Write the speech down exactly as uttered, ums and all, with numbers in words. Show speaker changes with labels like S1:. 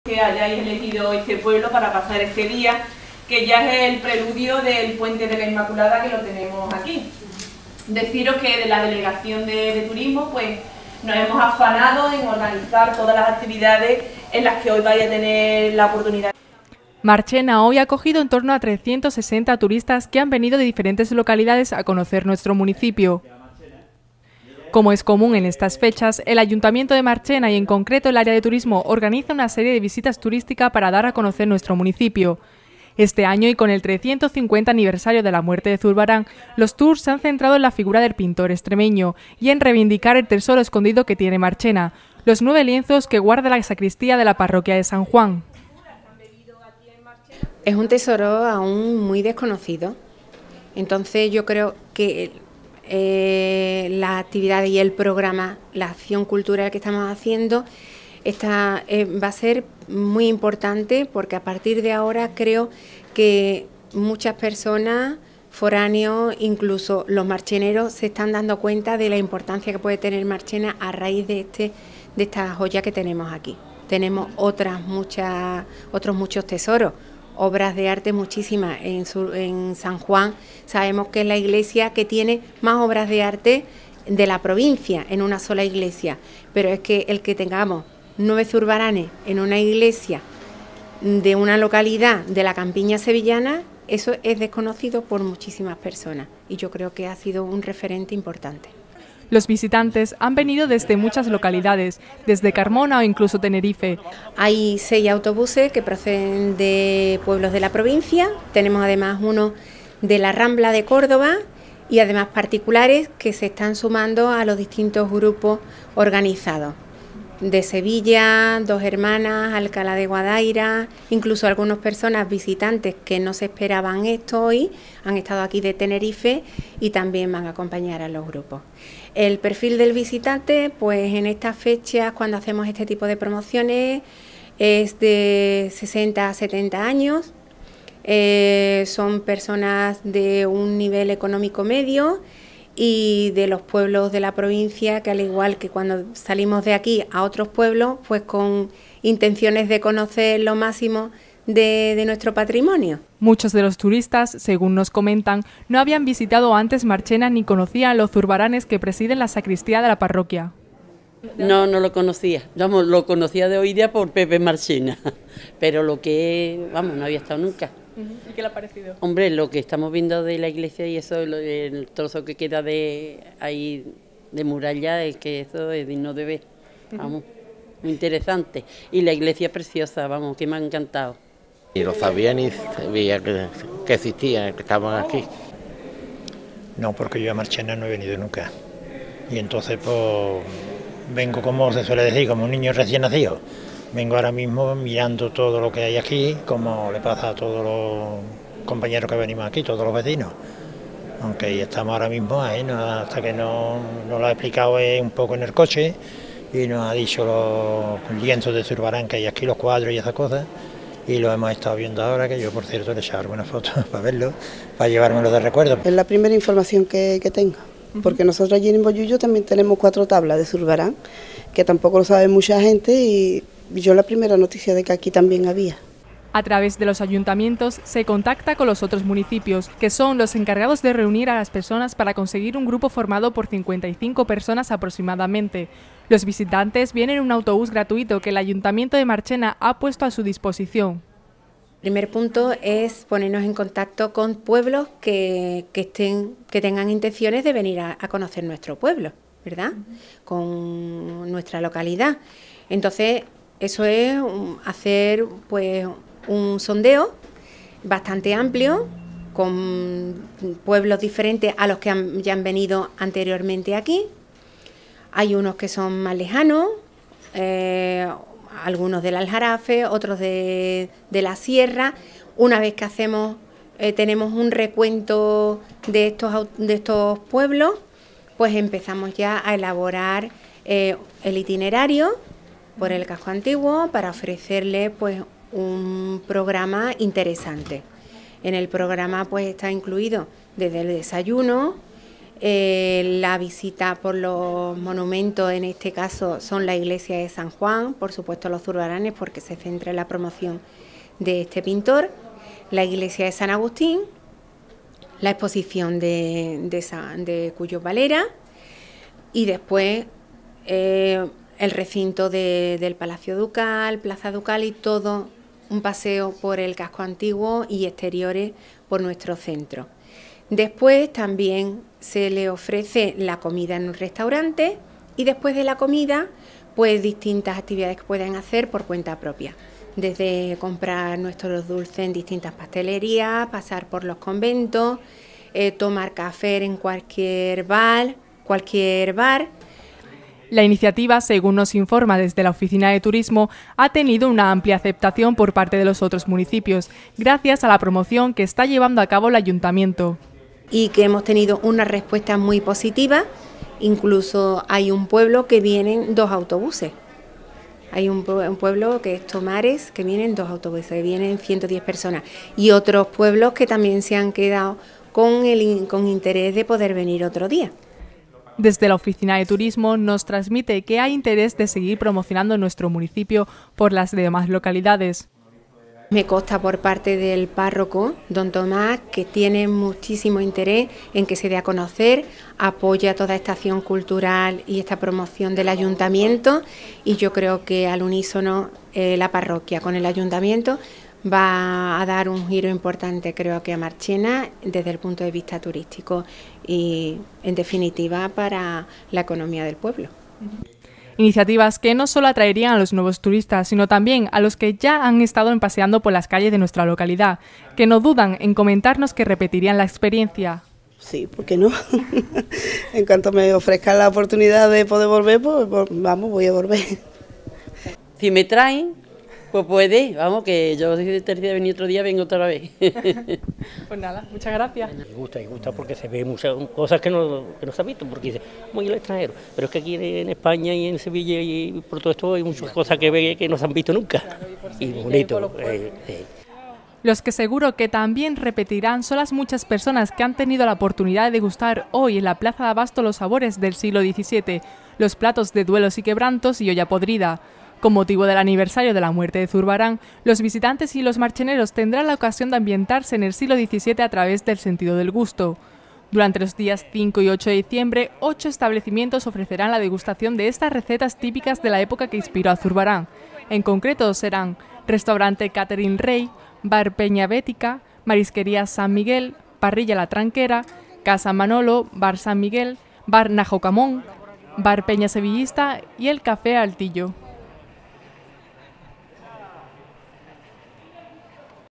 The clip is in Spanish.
S1: Que hayáis elegido este pueblo para pasar este día, que ya es el preludio del Puente de la Inmaculada, que lo tenemos aquí. Deciros que de la Delegación de, de Turismo pues nos hemos afanado en organizar todas las actividades en las que hoy vais a tener la oportunidad.
S2: Marchena hoy ha acogido en torno a trescientos sesenta turistas que han venido de diferentes localidades a conocer nuestro municipio. Como es común en estas fechas, el Ayuntamiento de Marchena y en concreto el área de turismo organiza una serie de visitas turísticas para dar a conocer nuestro municipio. Este año y con el trescientos cincuenta aniversario de la muerte de Zurbarán, los tours se han centrado en la figura del pintor extremeño y en reivindicar el tesoro escondido que tiene Marchena, los nueve lienzos que guarda la sacristía de la parroquia de San Juan.
S3: Es un tesoro aún muy desconocido, entonces yo creo que Eh, la actividad y el programa, la acción cultural que estamos haciendo está, eh, va a ser muy importante, porque a partir de ahora creo que muchas personas, foráneos, incluso los marcheneros, se están dando cuenta de la importancia que puede tener Marchena a raíz de, este, de esta joya que tenemos aquí. Tenemos otras muchas, otros muchos tesoros. Obras de arte muchísimas en, su, en San Juan. Sabemos que es la iglesia que tiene más obras de arte de la provincia en una sola iglesia, pero es que el que tengamos nueve zurbaranes en una iglesia de una localidad de la campiña sevillana, eso es desconocido por muchísimas personas y yo creo que ha sido un referente importante.
S2: Los visitantes han venido desde muchas localidades, desde Carmona o incluso Tenerife.
S3: Hay seis autobuses que proceden de pueblos de la provincia, tenemos además uno de la Rambla de Córdoba y además particulares que se están sumando a los distintos grupos organizados. De Sevilla, Dos Hermanas, Alcalá de Guadaira, incluso algunas personas visitantes que no se esperaban esto hoy, han estado aquí de Tenerife y también van a acompañar a los grupos. El perfil del visitante, pues en estas fechas, cuando hacemos este tipo de promociones, es de sesenta a setenta años, eh, son personas de un nivel económico medio, y de los pueblos de la provincia, que al igual que cuando salimos de aquí a otros pueblos, pues con intenciones de conocer lo máximo de, de nuestro patrimonio.
S2: Muchos de los turistas, según nos comentan, no habían visitado antes Marchena ni conocían los zurbaranes que presiden la sacristía de la parroquia.
S4: No, no lo conocía, vamos, lo conocía de hoy día por Pepe Marchena, pero lo que, vamos, no había estado nunca.
S2: ¿Y qué le ha parecido?
S4: Hombre, lo que estamos viendo de la iglesia y eso, el trozo que queda de ahí de muralla, es que eso es digno de ver, vamos, muy interesante. Y la iglesia preciosa, vamos, que me ha encantado.
S5: Y lo sabía ni sabía que, que existían, que estaban aquí.
S6: No, porque yo a Marchena no he venido nunca. Y entonces, pues, vengo, como se suele decir, como un niño recién nacido. Vengo ahora mismo mirando todo lo que hay aquí, como le pasa a todos los compañeros que venimos aquí, todos los vecinos. Aunque estamos ahora mismo ahí, no, hasta que no, no lo ha explicado un poco en el coche y nos ha dicho los lienzos de Zurbarán que hay aquí, los cuadros y esas cosas, y lo hemos estado viendo ahora, que yo por cierto le he echado algunas fotos para verlo, para llevármelo de recuerdo.
S7: Es la primera información que, que tengo, porque nosotros allí en Bollullo también tenemos cuatro tablas de Zurbarán, que tampoco lo sabe mucha gente, y yo la primera noticia de que aquí también había.
S2: A través de los ayuntamientos se contacta con los otros municipios, que son los encargados de reunir a las personas para conseguir un grupo formado por cincuenta y cinco personas aproximadamente. Los visitantes vienen en un autobús gratuito que el Ayuntamiento de Marchena ha puesto a su disposición.
S3: El primer punto es ponernos en contacto con pueblos que, que, estén, que tengan intenciones de venir a, a conocer nuestro pueblo, ¿verdad? Con nuestra localidad. Entonces, eso es hacer pues un sondeo bastante amplio con pueblos diferentes a los que han, ya han venido anteriormente aquí. Hay unos que son más lejanos, eh, algunos del Aljarafe, otros de, de la Sierra. Una vez que hacemos, eh, tenemos un recuento de estos, de estos pueblos, pues empezamos ya a elaborar eh, el itinerario por el casco antiguo para ofrecerle pues un programa interesante. En el programa pues está incluido desde el desayuno, Eh, la visita por los monumentos, en este caso son la iglesia de San Juan, por supuesto los Zurbaranes, porque se centra en la promoción de este pintor, la iglesia de San Agustín, la exposición de, de, San, de Cuyo Valera y después eh, el recinto de, del Palacio Ducal, Plaza Ducal y todo un paseo por el casco antiguo y exteriores por nuestro centro. Después también se le ofrece la comida en un restaurante y después de la comida pues distintas actividades que pueden hacer por cuenta propia. Desde comprar nuestros dulces en distintas pastelerías, pasar por los conventos, eh, tomar café en cualquier bar, cualquier bar.
S2: La iniciativa, según nos informa desde la Oficina de Turismo, ha tenido una amplia aceptación por parte de los otros municipios, gracias a la promoción que está llevando a cabo el Ayuntamiento.
S3: Y que hemos tenido una respuesta muy positiva, incluso hay un pueblo que vienen dos autobuses. Hay un, un pueblo que es Tomares, que vienen dos autobuses, vienen ciento diez personas. Y otros pueblos que también se han quedado con, el, con interés de poder venir otro día.
S2: Desde la Oficina de Turismo nos transmite que hay interés de seguir promocionando nuestro municipio por las demás localidades.
S3: Me consta por parte del párroco, don Tomás, que tiene muchísimo interés en que se dé a conocer, apoya toda esta acción cultural y esta promoción del ayuntamiento y yo creo que al unísono eh, la parroquia con el ayuntamiento va a dar un giro importante, creo que a Marchena desde el punto de vista turístico y en definitiva para la economía del pueblo.
S2: Iniciativas que no solo atraerían a los nuevos turistas, sino también a los que ya han estado paseando por las calles de nuestra localidad, que no dudan en comentarnos que repetirían la experiencia.
S7: Sí, ¿por qué no? En cuanto me ofrezcan la oportunidad de poder volver, pues vamos, voy a volver.
S4: Si me traen, pues puede, vamos, que yo si tercera venir otro día, vengo otra vez.
S2: Pues nada, muchas gracias.
S8: Me gusta, me gusta porque se ve muchas cosas que no, que no se han visto, porque dice, muy el extranjero, pero es que aquí en España y en Sevilla y por todo esto hay muchas cosas que ve que no se han visto nunca. Claro, y, y bonito. Eh, eh.
S2: Los que seguro que también repetirán son las muchas personas que han tenido la oportunidad de degustar hoy en la Plaza de Abasto los sabores del siglo diecisiete, los platos de duelos y quebrantos y olla podrida. Con motivo del aniversario de la muerte de Zurbarán, los visitantes y los marcheneros tendrán la ocasión de ambientarse en el siglo diecisiete a través del sentido del gusto. Durante los días cinco y ocho de diciembre, ocho establecimientos ofrecerán la degustación de estas recetas típicas de la época que inspiró a Zurbarán. En concreto serán Restaurante Catherine Rey, Bar Peña Bética, Marisquería San Miguel, Parrilla La Tranquera, Casa Manolo, Bar San Miguel, Bar Najocamón, Bar Peña Sevillista y el Café Altillo.